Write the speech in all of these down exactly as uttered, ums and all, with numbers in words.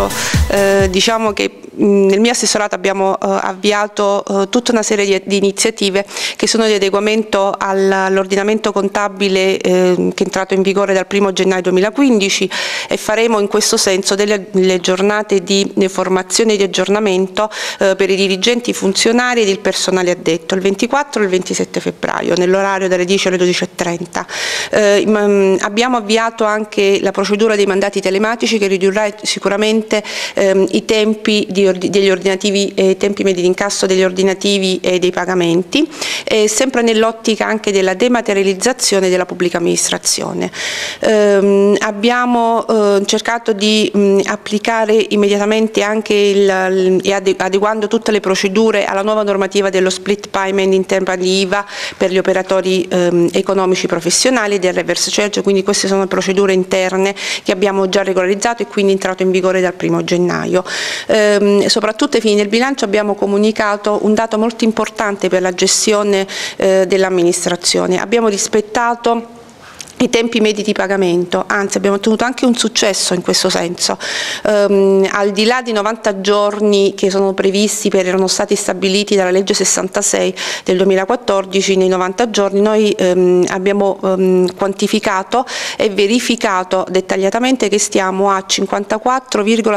Eh, diciamo che mh, nel mio assessorato abbiamo eh, avviato eh, tutta una serie di, di iniziative che sono di adeguamento all'ordinamento contabile eh, che è entrato in vigore dal primo gennaio duemilaquindici, e faremo in questo senso delle, delle giornate di formazione e di aggiornamento eh, per i dirigenti, i funzionari ed il personale addetto il ventiquattro e il ventisette febbraio nell'orario dalle dieci alle dodici e trenta. Eh, mh, abbiamo avviato anche la procedura dei mandati telematici che ridurrà sicuramente ehm, i tempi di ordi degli ordinativi e i tempi medi di incasso degli ordinativi e dei pagamenti, e sempre nell'ottica anche della dematerializzazione della pubblica amministrazione. Ehm, abbiamo eh, cercato di mh, applicare immediatamente anche il, il, adeguando tutte le procedure alla nuova normativa dello split payment in tema di I V A per gli operatori ehm, economici professionali e del reverse charge, quindi queste sono procedure interne che abbiamo già regolarizzato e quindi entrato in vigore dal primo gennaio. Ehm, soprattutto ai fini del bilancio abbiamo comunicato un dato molto importante per la gestione eh, dell'amministrazione. Abbiamo rispettato i tempi medi di pagamento, anzi abbiamo ottenuto anche un successo in questo senso. Um, al di là di novanta giorni che sono previsti, per, erano stati stabiliti dalla legge sessantasei del duemilaquattordici, nei novanta giorni noi um, abbiamo um, quantificato e verificato dettagliatamente che stiamo a cinquantaquattro virgola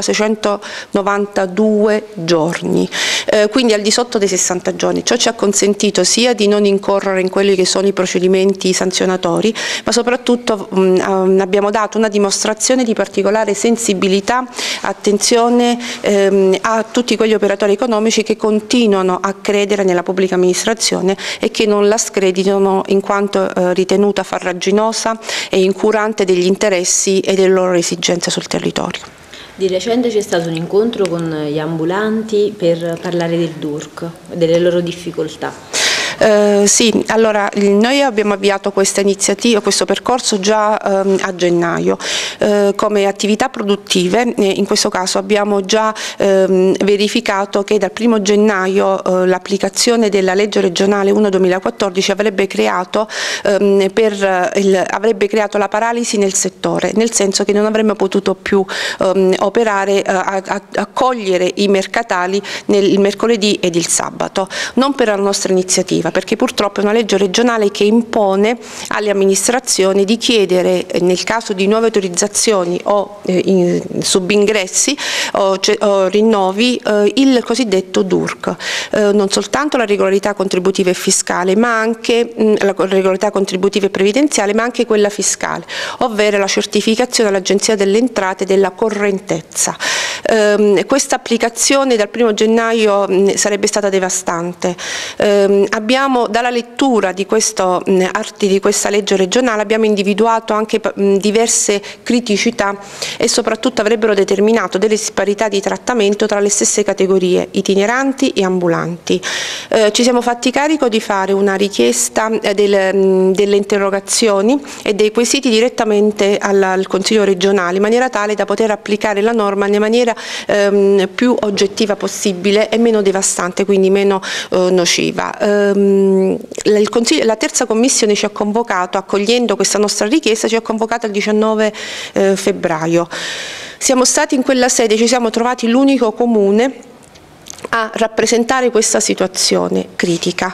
seicentonovantadue giorni, uh, quindi al di sotto dei sessanta giorni. Ciò ci ha consentito sia di non incorrere in quelli che sono i procedimenti sanzionatori, ma soprattutto Soprattutto mh, abbiamo dato una dimostrazione di particolare sensibilità, attenzione ehm, a tutti quegli operatori economici che continuano a credere nella pubblica amministrazione e che non la screditano in quanto eh, ritenuta farraginosa e incurante degli interessi e delle loro esigenze sul territorio. Di recente c'è stato un incontro con gli ambulanti per parlare del D U R C, delle loro difficoltà. Uh, sì, allora noi abbiamo avviato questa iniziativa, questo percorso già um, a gennaio. Uh, come attività produttive, eh, in questo caso abbiamo già um, verificato che dal primo gennaio uh, l'applicazione della legge regionale uno duemilaquattordici avrebbe creato, um, per, il, avrebbe creato la paralisi nel settore, nel senso che non avremmo potuto più um, operare, uh, a, a, accogliere i mercatali nel, il mercoledì ed il sabato, non per la nostra iniziativa, perché purtroppo è una legge regionale che impone alle amministrazioni di chiedere, nel caso di nuove autorizzazioni o eh, in, subingressi o, o rinnovi, eh, il cosiddetto D U R C, eh, non soltanto la regolarità contributiva e fiscale, ma anche mh, la regolarità contributiva e previdenziale, ma anche quella fiscale, ovvero la certificazione all'Agenzia delle Entrate della correntezza. Eh, questa applicazione dal primo gennaio mh, sarebbe stata devastante. Eh, abbiamo Abbiamo, dalla lettura di, questo, mh, arti di questa legge regionale abbiamo individuato anche mh, diverse criticità e soprattutto avrebbero determinato delle disparità di trattamento tra le stesse categorie, itineranti e ambulanti. Eh, ci siamo fatti carico di fare una richiesta eh, delle, mh, delle interrogazioni e dei quesiti direttamente alla, al Consiglio regionale, in maniera tale da poter applicare la norma nella maniera ehm, più oggettiva possibile e meno devastante, quindi meno eh, nociva. Eh, Il Consiglio, la terza commissione ci ha convocato, accogliendo questa nostra richiesta, ci ha convocato il diciannove eh, febbraio. Siamo stati in quella sede, ci siamo trovati l'unico comune a rappresentare questa situazione critica.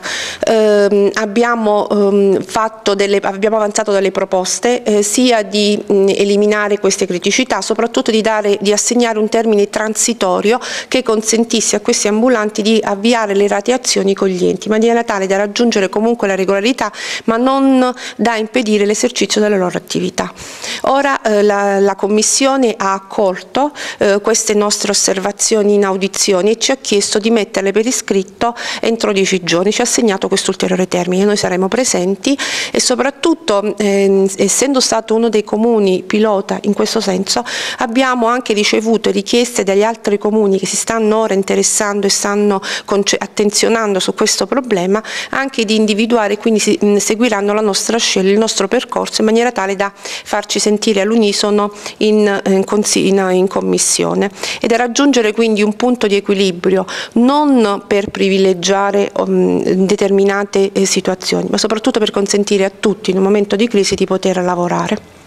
Eh, abbiamo, ehm, fatto delle, abbiamo avanzato delle proposte eh, sia di mh, eliminare queste criticità, soprattutto di, dare, di assegnare un termine transitorio che consentisse a questi ambulanti di avviare le rateazioni con gli enti, in maniera tale da raggiungere comunque la regolarità, ma non da impedire l'esercizio della loro attività. Ora eh, la, la Commissione ha accolto eh, queste nostre osservazioni in audizioni e ci ha chiesto di metterle per iscritto entro dieci giorni, ci ha assegnato questo ulteriore termine, noi saremo presenti e soprattutto eh, essendo stato uno dei comuni pilota in questo senso abbiamo anche ricevuto richieste dagli altri comuni che si stanno ora interessando e stanno attenzionando su questo problema, anche di individuare, quindi si, mh, seguiranno la nostra scelta, il nostro percorso in maniera tale da farci sentire all'unisono in, in, in, in commissione e da raggiungere quindi un punto di equilibrio non per privilegiare um, determinate eh, situazioni, ma soprattutto per consentire a tutti in un momento di crisi di poter lavorare.